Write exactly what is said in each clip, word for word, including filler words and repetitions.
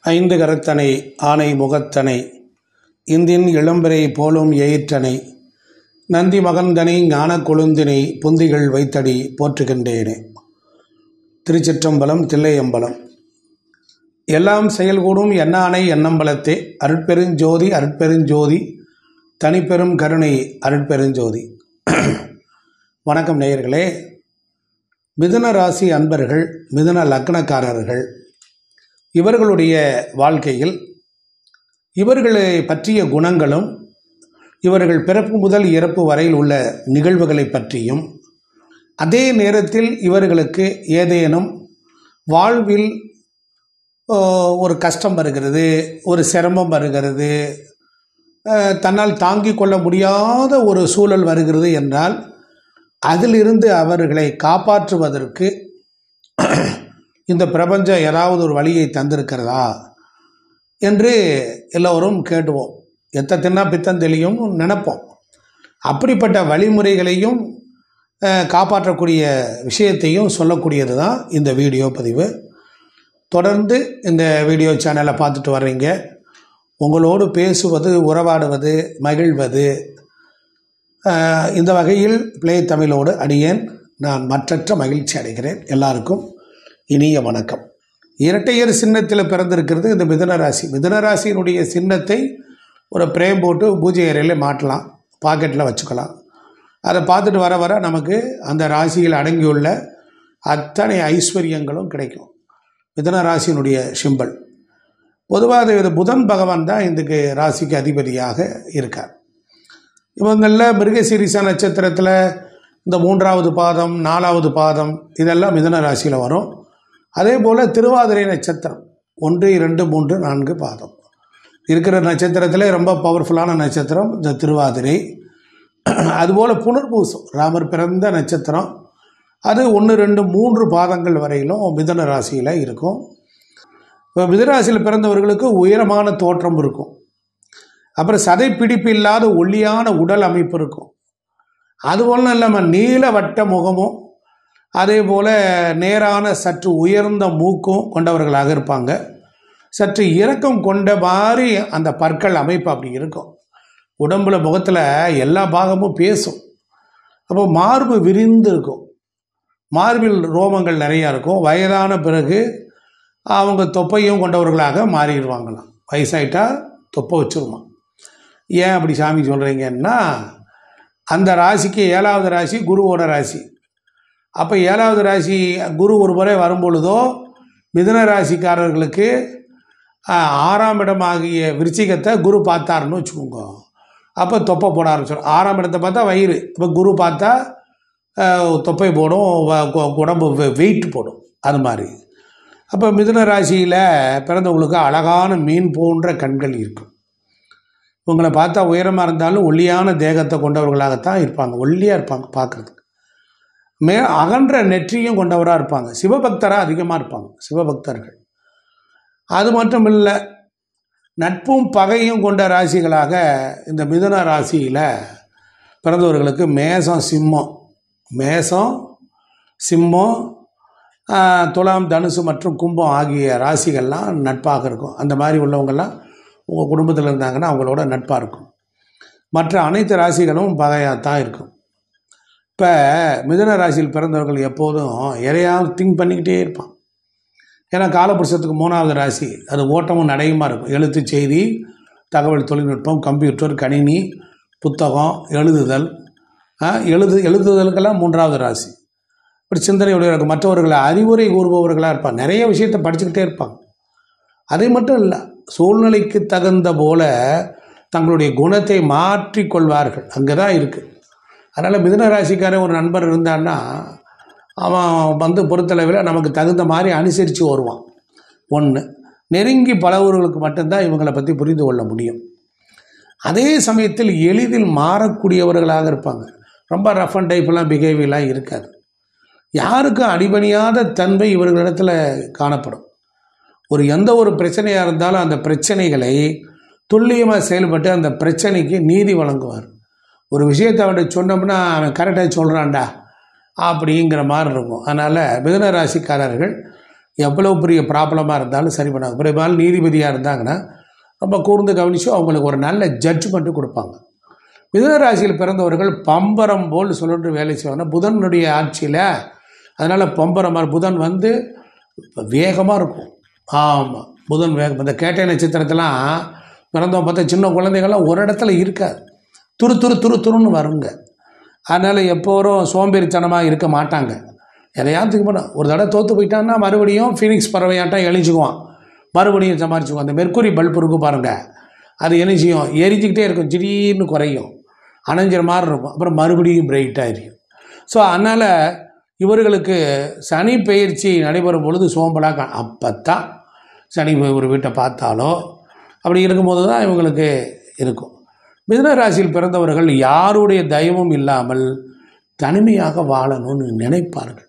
ஐந்து கரத்தனை ஆனை முகத்தனை இந்தின் இளம்பிறை போலும் எயிற்றனை நந்தி மகந்தனை ஞான கொழுந்தினை புந்திகள் வைத்தடி போற்றுகின்றேனே. திருச்சிற்றம்பலம் தில்லையம்பலம். எல்லாம் செயல்கூடும் எண்ணானை எண்ணம்பலத்தே அருட்பெருஞ்சோதி அருட்பெருஞ்சோதி தனிப்பெரும் கருணை அருட்பெருஞ்சோதி. வணக்கம் நேயர்களே. மிதுன ராசி அன்பர்கள், மிதுன லக்னக்காரர்கள், இவர்களுடைய வாழ்க்கையில் இவர்களை பற்றிய குணங்களும் இவர்கள் பிறப்பு முதல் இறப்பு வரையில் உள்ள நிகழ்வுகளை பற்றியும், அதே நேரத்தில் இவர்களுக்கு ஏதேனும் வாழ்வில் ஒரு கஷ்டம் வருகிறது, ஒரு சிரமம் வருகிறது, தன்னால் தாங்கிக் கொள்ள முடியாத ஒரு சூழல் வருகிறது என்றால் அதிலிருந்து அவர்களை காப்பாற்றுவதற்கு இந்த பிரபஞ்சம் ஏதாவது ஒரு வழியை தந்திருக்கிறதா என்று எல்லோரும் கேட்டுவோம். எத்த தின்னா பித்தம் தெளியும் நினைப்போம். அப்படிப்பட்ட வழிமுறைகளையும் காப்பாற்றக்கூடிய விஷயத்தையும் சொல்லக்கூடியது தான் இந்த வீடியோ பதிவு. தொடர்ந்து இந்த வீடியோ சேனலை பார்த்துட்டு வர்றீங்க. உங்களோடு பேசுவது, உறவாடுவது, மகிழ்வது, இந்த வகையில் பிளே தமிழோடு அடியேன் நான் மற்றற்ற மகிழ்ச்சி அடைகிறேன். எல்லாருக்கும் இனிய வணக்கம். இரட்டையர் சின்னத்தில் பிறந்திருக்கிறது இந்த மிதுன ராசி. மிதுன ராசியினுடைய சின்னத்தை ஒரு பிரேம் போட்டு பூஜை அறையில் மாட்டலாம், பாக்கெட்டில் வச்சுக்கலாம். அதை பார்த்துட்டு வர வர நமக்கு அந்த ராசியில் அடங்கியுள்ள அத்தனை ஐஸ்வர்யங்களும் கிடைக்கும். மிதுன ராசியினுடைய சிம்பல் பொதுவாக இது புதன் பகவான் தான் இதுக்கு ராசிக்கு அதிபதியாக இருக்கார். இவங்களில் மிருகசீரிச நட்சத்திரத்தில் இந்த மூன்றாவது பாதம், நாலாவது பாதம் இதெல்லாம் மிதுன ராசியில் வரும். அதே போல் திருவாதிரை நட்சத்திரம் ஒன்று, இரண்டு, மூன்று, நான்கு பாதம் இருக்கிற நட்சத்திரத்தில் ரொம்ப பவர்ஃபுல்லான நட்சத்திரம் இந்த திருவாதிரை. அதுபோல் புனர்பூசம் ராமர் பிறந்த நட்சத்திரம், அது ஒன்று, ரெண்டு, மூன்று பாதங்கள் வரையிலும் மிதுன ராசியில் இருக்கும். இப்போ மிதுன ராசியில் பிறந்தவர்களுக்கு உயரமான தோற்றம் இருக்கும். அப்புறம் சதை பிடிப்பு இல்லாத ஒல்லியான உடல் அமைப்பு இருக்கும். அதுபோல் இல்லாமல் நீல வட்ட முகமும் அதே போல் நேரான சற்று உயர்ந்த மூக்கும் கொண்டவர்களாக இருப்பாங்க. சற்று இறக்கம் கொண்ட மாதிரி அந்த பற்கள் அமைப்பு அப்படி இருக்கும். உடம்புல முகத்தில் எல்லா பாகமும் பேசும். அப்போ மார்பு விரிந்து இருக்கும், மார்பில் ரோமங்கள் நிறையா இருக்கும். வயதான பிறகு அவங்க தொப்பையும் கொண்டவர்களாக மாறிடுவாங்களாம். வயசாயிட்டா தொப்பை வச்சுருமா. ஏன் அப்படி சாமி சொல்கிறீங்கன்னா, அந்த ராசிக்கு ஏழாவது ராசி குருவோட ராசி. அப்போ ஏழாவது ராசி குரு ஒரு முறை வரும்பொழுதோ மிதுன ராசிக்காரர்களுக்கு ஆறாம் இடமாகிய விருச்சிகத்தை குரு பார்த்தாருன்னு வச்சுக்கோங்க. அப்போ தொப்பை போட ஆரம்பிச்சிடும். ஆறாம் இடத்தை பார்த்தா வயிறு, இப்போ குரு பார்த்தா தொப்பை போடும், உடம்பு வெயிட் போடும். அது மாதிரி அப்போ மிதுன ராசியில் பிறந்தவங்களுக்கு அழகான மீன் போன்ற கண்கள் இருக்கும். இவங்களை பார்த்தா உயரமாக இருந்தாலும் ஒல்லியான தேகத்தை கொண்டவர்களாகத்தான் இருப்பாங்க. ஒல்லியாக இருப்பாங்க பார்க்குறதுக்கு. மே அகன்ற நெற்றியும் கொண்டவராக இருப்பாங்க. சிவபக்தராக அதிகமாக இருப்பாங்க, சிவபக்தர்கள். அது மட்டும் இல்லை, நட்பும் பகையும் கொண்ட ராசிகளாக இந்த மிதுன ராசியில் பிறந்தவர்களுக்கு மேசம், சிம்மம், மேசம், சிம்மம், துலாம், தனுசு மற்றும் கும்பம் ஆகிய ராசிகள்லாம் நட்பாக இருக்கும். அந்த மாதிரி உள்ளவங்கள்லாம் உங்கள் குடும்பத்தில் இருந்தாங்கன்னா அவங்களோட நட்பாக இருக்கும். மற்ற அனைத்து ராசிகளும் பகையாகத்தான் இருக்கும். இப்போ மிதுன ராசியில் பிறந்தவர்கள் எப்போதும் எதையாவது திங்க் பண்ணிக்கிட்டே இருப்பான். ஏன்னா காலபுருஷத்துக்கு மூணாவது ராசி, அது ஓட்டமும் நடையுமா இருக்கும். எழுத்து, செய்தி, தகவல் தொழில்நுட்பம், கம்ப்யூட்டர், கணினி, புத்தகம், எழுதுதல், எழுது எழுதுதலுக்கெல்லாம் மூன்றாவது ராசி. இப்படி சிந்தனையுடைய மற்றவர்களை அறிவுரை கூறுபவர்களாக இருப்பாங்க. நிறைய விஷயத்தை படிச்சுக்கிட்டே இருப்பாங்க. அதை மட்டும் இல்லை, சூழ்நிலைக்கு தகுந்த போல தங்களுடைய குணத்தை மாற்றிக்கொள்வார்கள். அங்கே தான் இருக்குது. அதனால் மிதுன ராசிக்காரன் ஒரு நண்பர் இருந்தான்னா அவன் வந்து பொறுத்தளவில் நமக்கு தகுந்த மாதிரி அனுசரித்து வருவான். ஒன்று, நெருங்கி பழகுவர்களுக்கு மட்டும்தான் இவங்களை பற்றி புரிந்து கொள்ள முடியும். அதே சமயத்தில் எளிதில் மாறக்கூடியவர்களாக இருப்பாங்க. ரொம்ப ரஃப் அண்ட் டைப்லாம் பிஹேவியர்லாம் இருக்காது. யாருக்கும் அடிபணியாத தன்மை இவர்களிடத்தில் காணப்படும். ஒரு எந்த ஒரு பிரச்சனையாக இருந்தாலும் அந்த பிரச்சனைகளை துல்லியமாக செயல்பட்டு அந்த பிரச்சனைக்கு நீதி வழங்குவார். ஒரு விஷயத்தை அவன்கிட்ட சொன்னோம்னா அவன் கரெக்டாக சொல்கிறான்டா அப்படிங்கிற மாதிரி இருக்கும். அதனால் மிதுன ராசிக்காரர்கள் எவ்வளோ பெரிய ப்ராப்ளமாக இருந்தாலும் சரி பண்ணாங்க. பெரும்பாலும் நீதிபதியாக இருந்தாங்கன்னா ரொம்ப கூர்ந்து கவனித்து அவங்களுக்கு ஒரு நல்ல ஜட்ஜ்மெண்ட்டு கொடுப்பாங்க. மிதுன ராசியில் பிறந்தவர்கள் பம்பரம் போல் சுழன்று வேலை செய்வாங்க. புதனுடைய ஆட்சியில் அதனால் பம்பரமாக புதன் வந்து வேகமாக இருக்கும். ஆமாம், புதன் வேகம். இந்த கேட்டை நட்சத்திரத்தெல்லாம் பிறந்தவங்க பார்த்தா சின்ன குழந்தைகள்லாம் ஒரு இடத்துல இருக்காது, துரு துரு துரு துருன்னு வருங்க. அதனால் எப்போரும் சோம்பேறித்தனமாக இருக்க மாட்டாங்க. எதையாவது பண்ண ஒரு தடவை தோற்று போயிட்டான்னா மறுபடியும் ஃபீனிக்ஸ் பறவையாட்டம் எழிஞ்சுக்குவான், மறுபடியும் சமாளிச்சுக்குவான். அந்த மெர்க்குரி பல்ப் இருக்கும் பாருங்கள், அது என்ன செய்யும், எரிஞ்சிக்கிட்டே இருக்கும், திடீர்னு குறையும், அணைஞ்சிற மாதிரி இருக்கும், அப்புறம் மறுபடியும் பிரைட்டாக எரியும். ஸோ அதனால் இவர்களுக்கு சனி பயிற்சி நடைபெறும் பொழுது சோம்பலாக அப்போ தான் சனி ஒரு வீட்டை பார்த்தாலோ அப்படி இருக்கும்போது தான் இவங்களுக்கு இருக்கும். மிதுன ராசியில் பிறந்தவர்கள் யாருடைய தயவும் இல்லாமல் தனிமையாக வாழணும்னு நினைப்பார்கள்.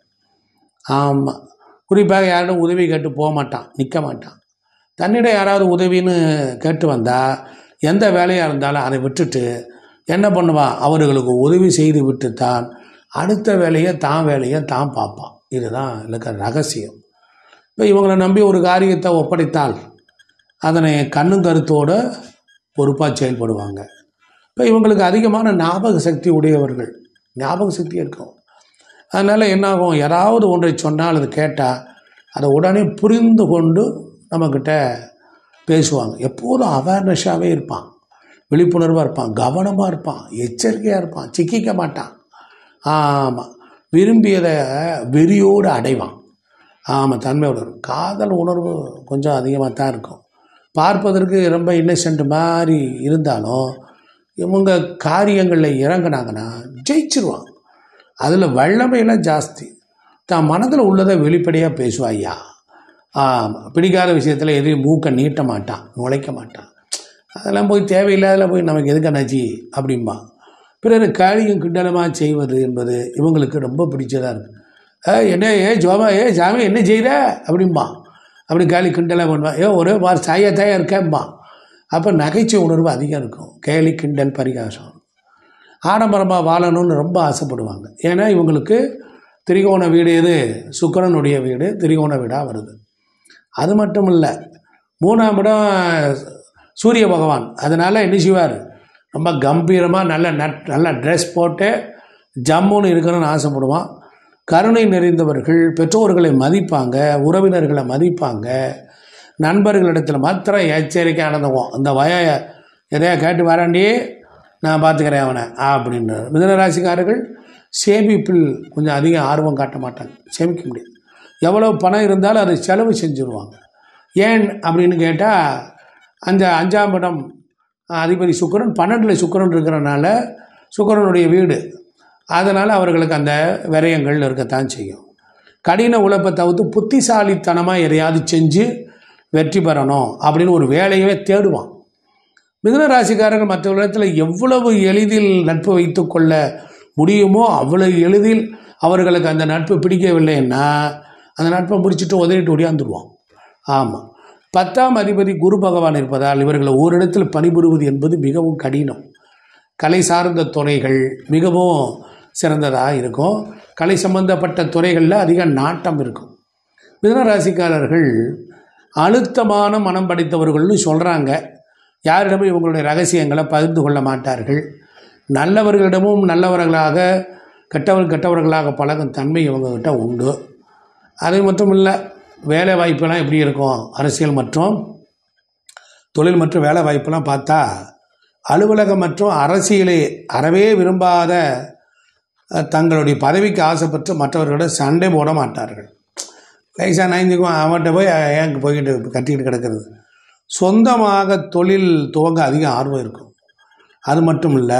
ஆமாம், குறிப்பாக யாரும் உதவி கேட்டு போக மாட்டான், நிற்க மாட்டான். தன்னிடம் யாராவது உதவின்னு கேட்டு வந்தால் எந்த வேலையாக இருந்தாலும் அதை விட்டுட்டு என்ன பண்ணுவான், அவர்களுக்கு உதவி செய்து விட்டு தான் அடுத்த வேலையை தான் வேலையை தான் பார்ப்பான். இதுதான் இருக்கிற ரகசியம். இப்போ இவங்களை நம்பி ஒரு காரியத்தை ஒப்படைத்தால் அதனை கண்ணும் கருத்தோடு பொறுப்பாக செயல்படுவாங்க. இப்போ இவங்களுக்கு அதிகமான ஞாபக சக்தி உடையவர்கள், ஞாபக சக்தி இருக்கும். அதனால் என்னாகும், யாராவது ஒன்றை சொன்னால் அது கேட்டால் அதை உடனே புரிந்து கொண்டு நம்மக்கிட்ட பேசுவாங்க. எப்போதும் அவேர்னஸாகவே இருப்பான், விழிப்புணர்வாக இருப்பான், கவனமாக இருப்பான், எச்சரிக்கையாக இருப்பான், சிக்கிக்க மாட்டான். ஆமாம், விரும்பியதை வெறியோடு அடைவான். ஆமாம், தன்மையோடு இருக்கும். காதல் உணர்வு கொஞ்சம் அதிகமாக தான் இருக்கும். பார்ப்பதற்கு ரொம்ப இன்னசென்ட் மாதிரி இருந்தாலும் இவங்க காரியங்களில் இறங்கினாங்கன்னா ஜெயிச்சிருவாங்க. அதில் வல்லமையெல்லாம் ஜாஸ்தி. தான் மனதில் உள்ளதை வெளிப்படையாக பேசுவாய்யா. ஆமாம், பிடிக்காத விஷயத்தில் எதையும் மூக்க நீட்ட மாட்டான், நுழைக்க மாட்டான். அதெல்லாம் போய் தேவையில்லாத போய் நமக்கு எதுக்கண்ணாச்சி அப்படிம்பா. பிறர் காரியம் கிண்டலமாக செய்வது என்பது இவங்களுக்கு ரொம்ப பிடிச்சதாக இருக்குது. ஏ என்ன ஏ ஜோமா ஏ சாமி என்ன செய்கிற அப்படிம்பா. அப்படி கேலி கிண்டலாக பண்ணுவான். ஏ ஒரே மாதிரி சாயா தாயா இருக்கேன்பா. அப்போ நகைச்சுவை உணர்வு அதிகம் இருக்கும். கேலி கிண்டல் பரிகாசம். ஆடம்பரமாக வாழணும்னு ரொம்ப ஆசைப்படுவாங்க. ஏன்னா இவங்களுக்கு திரிகோண வீடு எது, சுக்கிரனுடைய வீடு திரிகோண வீடாக வருது. அது மட்டும் இல்லை, மூணாம் இடம் சூரிய பகவான். அதனால் என்ன செய்வார், ரொம்ப கம்பீரமாக நல்ல நட் நல்ல ட்ரெஸ் போட்டு ஜம்முன்னு இருக்கணும்னு ஆசைப்படுவான். கருணை நிறைந்தவர்கள், பெற்றோர்களை மதிப்பாங்க, உறவினர்களை மதிப்பாங்க, நண்பர்களிடத்தில் மாத்திரம் எச்சரிக்கை நடந்துவோம். அந்த வய எதையா கேட்டு வராண்டி நான் பார்த்துக்கிறேன் அவனை அப்படின்ற மிதுனராசிக்காரர்கள் சேமிப்பில் கொஞ்சம் அதிகம் ஆர்வம் காட்ட மாட்டாங்க, சேமிக்க முடியாது. எவ்வளோ பணம் இருந்தாலும் அதை செலவு செஞ்சுருவாங்க. ஏன் அப்படின்னு கேட்டால், அந்த அஞ்சாம் இடம் அதிபதி சுக்கிரன், பன்னெண்டில் சுக்கிரன் இருக்கிறனால சுக்கிரனுடைய வீடு, அதனால் அவர்களுக்கு அந்த விரயங்கள் இருக்கத்தான் செய்யும். கடின உழைப்பை தவிர்த்து புத்திசாலித்தனமாக எதையாவது செஞ்சு வெற்றி பெறணும் அப்படின்னு ஒரு வேலையவே தேடுவான். மிதுன ராசிக்காரர்கள் மற்ற இடத்துல எவ்வளவு எளிதில் நட்பு வைத்து கொள்ள முடியுமோ அவ்வளவு எளிதில் அவர்களுக்கு அந்த நட்பு பிடிக்கவில்லைன்னா அந்த நட்பை முடிச்சுட்டு உதறிட்டு ஓடியாந்துடுவான். ஆமாம், பத்தாம் அதிபதி குரு பகவான் இருப்பதால் இவர்களை ஓரிடத்தில் பணிபுரிவது என்பது மிகவும் கடினம். கலை சார்ந்த துறைகள் மிகவும் சிறந்ததாக இருக்கும். கலை சம்பந்தப்பட்ட துறைகளில் அதிக நாட்டம் இருக்கும். மிதுன ராசிக்காரர்கள் அழுத்தமான மனம் படைத்தவர்கள்னு சொல்கிறாங்க. யாரிடமும் இவங்களுடைய ரகசியங்களை பகிர்ந்து கொள்ள மாட்டார்கள். நல்லவர்களிடமும் நல்லவர்களாக, கெட்டவர் கெட்டவர்களாக பழகும் தன்மை இவங்ககிட்ட உண்டு. அது மட்டும் இல்லை, வேலை வாய்ப்பெல்லாம் எப்படி இருக்கும், அரசியல் மற்றும் தொழில் மற்றும் வேலை வாய்ப்பெல்லாம் பார்த்தா அலுவலகம் மற்றும் அரசியலை அறவே விரும்பாத தங்களுடைய பதவிக்கு ஆசைப்பட்டு மற்றவர்களோட சண்டை போட மாட்டார்கள். லைஸாக நைஞ்சுக்குவான், அவன்கிட்ட போய் ஏன் போய்கிட்டு கட்டிக்கிட்டு கிடக்கிறது. சொந்தமாக தொழில் துவங்க அதிக ஆர்வம் இருக்கும். அது மட்டும் இல்லை,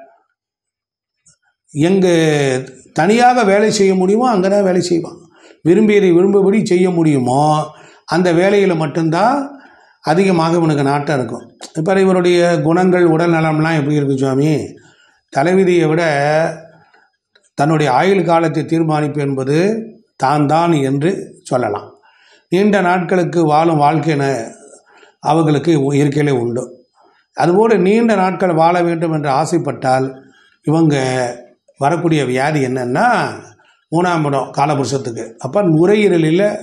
எங்கே தனியாக வேலை செய்ய முடியுமோ அங்கே தான் வேலை செய்வான். விரும்பியதை விரும்பபடி செய்ய முடியுமோ அந்த வேலையில் மட்டும்தான் அதிகமாக இவனுக்கு நாட்டம் இருக்கும். இப்போ இவருடைய குணங்கள் உடல் நலம்லாம் எப்படி இருக்கு சுவாமி, தலைவிதியை விட தன்னுடைய ஆயுள் காலத்தை தீர்மானிப்பு என்பது தான் தான் என்று சொல்லலாம். நீண்ட நாட்களுக்கு வாழும் வாழ்க்கையின அவர்களுக்கு இயற்கையிலே உண்டு. அதுபோல் நீண்ட நாட்கள் வாழ வேண்டும் என்று ஆசைப்பட்டால் இவங்க வரக்கூடிய வியாதி என்னன்னா மூணாம் இடம் காலபுருஷத்துக்கு. அப்போ நுரையீரலில்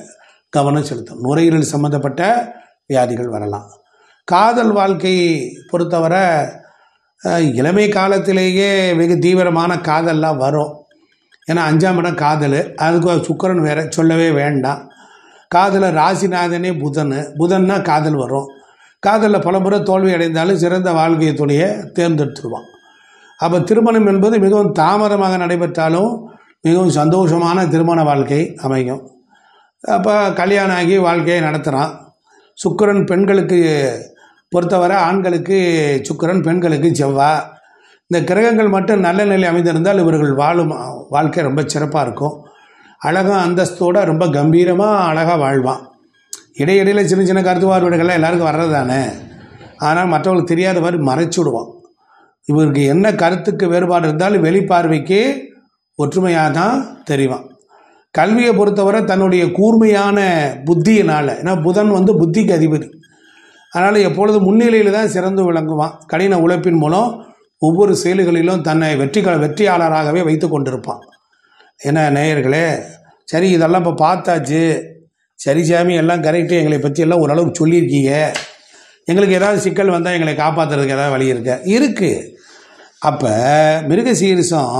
கவனம் செலுத்தணும். நுரையீரல் சம்மந்தப்பட்ட வியாதிகள் வரலாம். காதல் வாழ்க்கையை பொறுத்தவரை இளமை காலத்திலேயே வெகு தீவிரமான காதல்லாம் வரும். ஏன்னா அஞ்சாம் இடம் காதல், அதுக்கு சுக்கிரன் வேற சொல்லவே வேண்டாம். காதலில் ராசிநாதனே புதன், புதன்னா காதல் வரும். காதலில் பல முறை தோல்வி அடைந்தாலும் சிறந்த வாழ்க்கை துணையை தேர்ந்தெடுத்துருவான். அப்போ திருமணம் என்பது மிகவும் தாமதமாக நடைபெற்றாலும் மிகவும் சந்தோஷமான திருமண வாழ்க்கை அமையும். அப்போ கல்யாணம் ஆகி வாழ்க்கையை நடத்துகிறான். சுக்கிரன் பெண்களுக்கு பொறுத்தவரை ஆண்களுக்கு சுக்கிரன், பெண்களுக்கு செவ்வாய். இந்த கிரகங்கள் மட்டும் நல்ல நிலை அமைந்திருந்தால் இவர்கள் வாழும் வாழ்க்கை ரொம்ப சிறப்பாக இருக்கும். அழகாக அந்தஸ்தோடு ரொம்ப கம்பீரமாக அழகாக வாழ்வான். இடையிடையில் சின்ன சின்ன கருத்து பார்வைகள்லாம் எல்லாருக்கும் வர்றது தானே. ஆனால் மற்றவங்களுக்கு தெரியாத மாதிரி மறைச்சி விடுவான். இவருக்கு என்ன கருத்துக்கு வேறுபாடு இருந்தாலும் வெளிப்பார்வைக்கு ஒற்றுமையாக தான் தெரிவான். கல்வியை பொறுத்தவரை தன்னுடைய கூர்மையான புத்தியினால், ஏன்னா புதன் வந்து புத்திக்கு அதிபதி, அதனால் எப்பொழுது முன்னிலையில் தான் சிறந்து விளங்குவான். கடின உழைப்பின் மூலம் ஒவ்வொரு செயல்களிலும் தன்னை வெற்றி வெற்றியாளராகவே வைத்து கொண்டிருப்பான். ஏன்னா நேயர்களே, சரி இதெல்லாம் இப்போ பார்த்தாச்சு, சரி சாமி எல்லாம் கரெக்டு, எங்களை பற்றி எல்லாம் ஓரளவுக்கு சொல்லியிருக்கீங்க, எங்களுக்கு ஏதாவது சிக்கல் வந்தால் எங்களை காப்பாற்றுறதுக்கு ஏதாவது வழி இருக்க இருக்குது. அப்போ மிருகசீரிசம்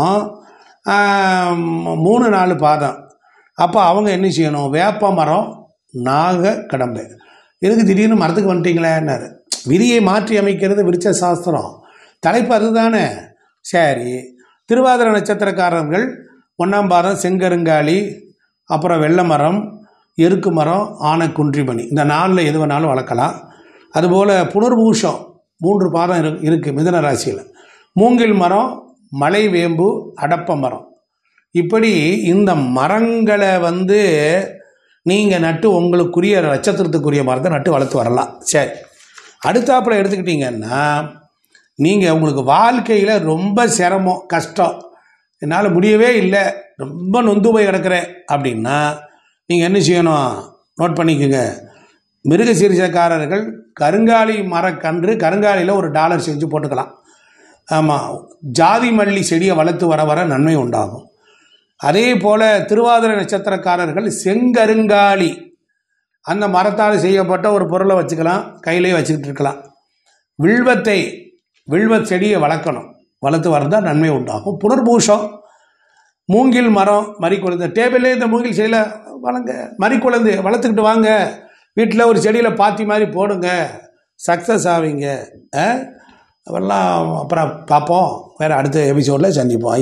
மூணு நாலு பாதம். அப்போ அவங்க என்ன செய்யணும்? வேப்ப மரம், நாக கடம்பை. எதுக்கு திடீர்னு மரத்துக்கு வந்துட்டீங்களேன்னாரு. விதியை மாற்றி அமைக்கிறது விருட்ச சாஸ்திரம், தலைப்பு அதுதானே. சரி, திருவாதிரை நட்சத்திரக்காரர்கள் ஒன்றாம் பாதம் செங்கருங்காலி, அப்புறம் வெள்ளை மரம், எருக்கு மரம், ஆனை குன்றிமணி, இந்த நாளில் எது வேணாலும் வளர்க்கலாம். அதுபோல் புனர்பூஷம் மூன்று பாதம் இரு இருக்குது மிதுன ராசியில். மூங்கில் மரம், மலை வேம்பு, அடப்ப மரம். இப்படி இந்த மரங்களை வந்து நீங்கள் நட்டு உங்களுக்குரிய நட்சத்திரத்துக்குரிய மரத்தை நட்டு வளர்த்து வரலாம். சரி, அடுத்தாப்பில் எடுத்துக்கிட்டிங்கன்னா நீங்கள் உங்களுக்கு வாழ்க்கையில் ரொம்ப சிரமம், கஷ்டம், என்னால் முடியவே இல்லை, ரொம்ப நொந்து போய் கிடக்கிறேன் அப்படின்னா நீங்கள் என்ன செய்யணும்? நோட் பண்ணிக்கோங்க. மிருகசீரிசக்காரர்கள் கருங்காலி மரக்கன்று, கருங்காலியில் ஒரு டாலர் செஞ்சு போட்டுக்கலாம். ஆமாம், ஜாதி மல்லி செடியை வளர்த்து வர வர நன்மை உண்டாகும். அதே போல் திருவாதிரை நட்சத்திரக்காரர்கள் செங்கருங்காலி அந்த மரத்தால் செய்யப்பட்ட ஒரு பொருளை வச்சுக்கலாம், கையிலே வச்சுக்கிட்டு இருக்கலாம். வில்வத்தை வில்வ செடியை வளர்க்கணும், வளர்த்து வரதான் நன்மை உண்டாகும். புனர்பூஷம் மூங்கில் மரம், மறிக்குழந்தை, டேபிள்லேயே இந்த மூங்கில் செடியில் வளங்க, மறிக்குழந்தை வளர்த்துக்கிட்டு வாங்க, வீட்டில் ஒரு செடியில் பாத்தி மாதிரி போடுங்க, சக்ஸஸ் ஆவீங்க. அவெல்லாம் அப்புறம் பார்ப்போம், வேறு அடுத்த எபிசோடில் சந்திப்போம்.